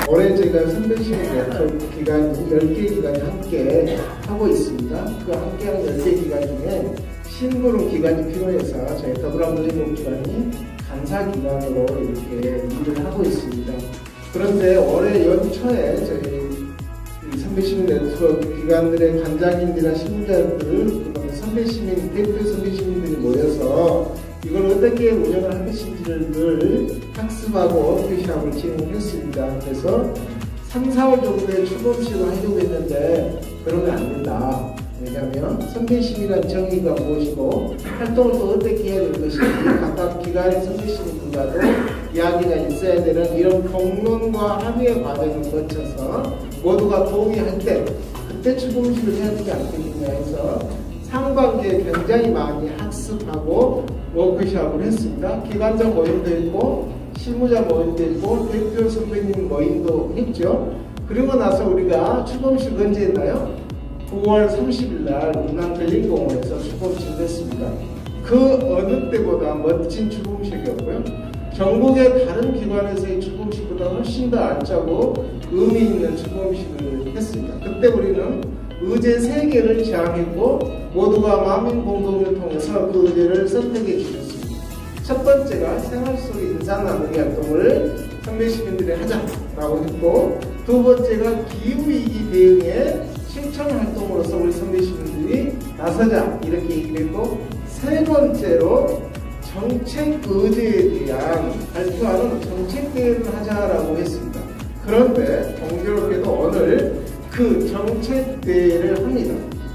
올해 저희가 선배시민 네트워크 기간 10개 기관이 함께 하고 있습니다. 그 함께하는 10개 기간 중에 심부름 기간이 필요해서 저희 더불어민주공기관이 간사기관으로 이렇게 일을 하고 있습니다. 그런데 올해 연초에 저희 선배시민 네트워크 기관들의 관장님들이나 신무자들, 선배시민, 대표 선배시민들이 모여서 이걸 어떻게 운영을 할 것인지를 학습하고 워크숍을 진행했습니다. 그래서 3, 4월 정도에 출범식을 하려고 했는데 그러면 안 된다. 왜냐하면 선배심이란 정의가 무엇이고 활동을 또 어떻게 해야 될 것인지 각각 기관의 선배심들과도 이야기가 있어야 되는 이런 공론과 합의의 과정을 거쳐서 모두가 동의할 때 그때 출범식을 해야 되지 않겠느냐 해서 상반기에 굉장히 많이 학습하고 워크숍을 했습니다. 기관장 모임도 했고 실무자 모임도 했고 대표 선배님 모임도 했죠. 그리고 나서 우리가 출범식 언제 했나요? 9월 30일 날 운남 벨링공원에서 출범식을 했습니다. 그 어느 때보다 멋진 출범식이었고요. 전국의 다른 기관에서의 출범식보다 훨씬 더 알짜고 의미 있는 출범식을 했습니다. 그때 우리는 의제 3개를 제안했고 모두가 마민 공동을 통해서 그 의제를 선택해 주셨습니다. 첫 번째가 생활 속 인사 나누기 활동을 선배시민들이 하자라고 했고, 두 번째가 기후위기 대응에 실천 활동으로서 우리 선배시민들이 나서자 이렇게 얘기를 했고, 세 번째로 정책 의제에 대한 발표하는 정책대회를 하자라고 했습니다. 그런데 공교롭게도 오늘 그 정책대회를 합니다.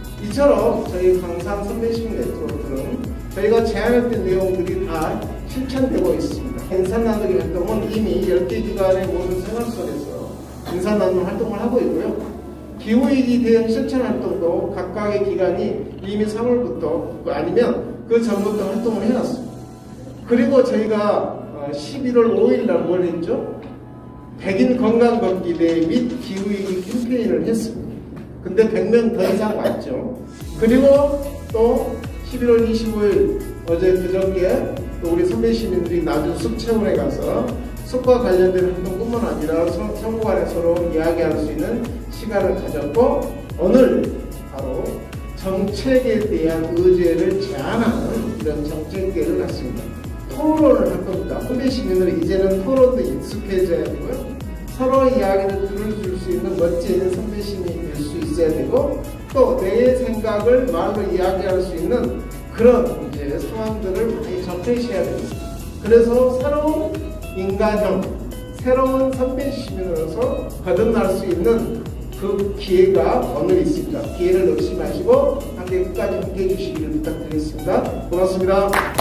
이처럼 저희 강산 선배시민 네트워크는 저희가 제안했던 내용들이 다 실천되고 있습니다. 인사 나누기 활동은 이미 10개 기관의 모든 생활 속에서 인사 나누기 활동을 하고 있고요. 기후위기 대응 실천 활동도 각각의 기관이 이미 3월부터 아니면 그 전부터 활동을 해놨습니다. 그리고 저희가 11월 5일 날 뭘 했죠? 백인 건강 걷기 대회 및 기후위기 캠페인을 했습니다. 근데 100명 더 이상 왔죠. 그리고 또 11월 25일 어제 그저께 또 우리 선배시민들이 낮은 숲체험에 가서 숲과 관련된 활동뿐만 아니라 서로 간에 서로 이야기할 수 있는 시간을 가졌고, 오늘 바로 정책에 대한 의제를 제안하는 이런 정책대회를 갖습니다. 토론을 할 겁니다. 선배시민들은 이제는 토론도 익숙해져야 되고요. 서로 이야기를 들어줄 수 있는 멋진 선배시민이 될 수 있어야 되고, 또 내 생각을 말로 이야기할 수 있는 그런 이제 상황들을 많이 접해셔야 됩니다. 그래서 새로운 인간형, 새로운 선배시민으로서 거듭날 수 있는 그 기회가 오늘 있습니다. 기회를 놓치지 마시고 함께 끝까지 함께 해주시기를 부탁드리겠습니다. 고맙습니다.